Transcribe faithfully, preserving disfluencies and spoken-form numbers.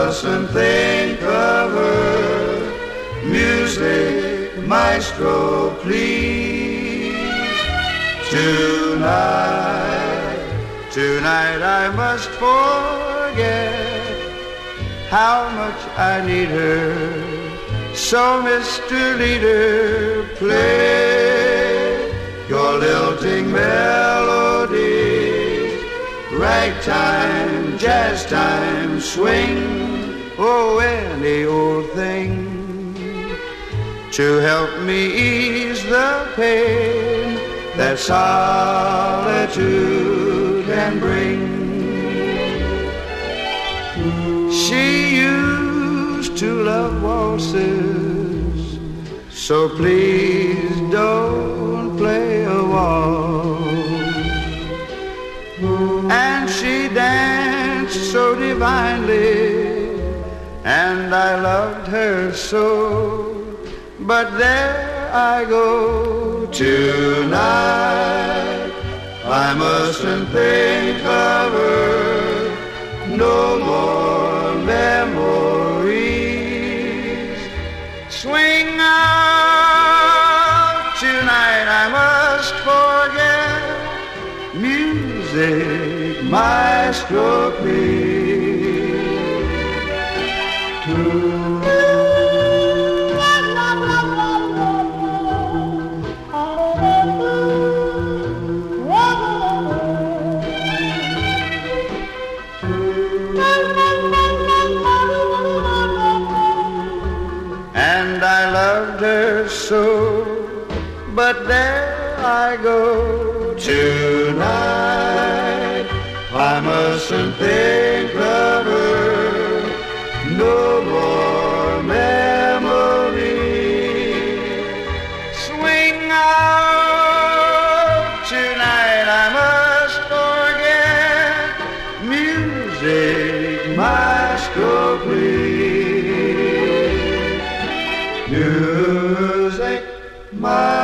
mustn't think of her. Music, maestro, please. Tonight, tonight I must forget how much I need her. So, Mister Leader, play your lilting melodies. Ragtime, jazztime, swing, oh, any old thing to help me ease the pain that solitude can bring. She used to love waltzes, so please don't play a waltz. And she danced so divinely, and I loved her so. But there I go tonight, I mustn't think of her. No more memories. Swing out tonight, I must forget. Music, maestro, please. And I loved her so, but there I go tonight, I mustn't think of her. No more memories. Swing out tonight, I must forget. Music, maestro, please. Music, maestro.